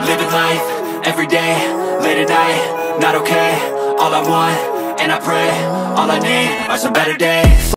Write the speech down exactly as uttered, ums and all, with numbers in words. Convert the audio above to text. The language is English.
living life, everyday, late at night, not okay. All I want, and I pray, all I need are some better days.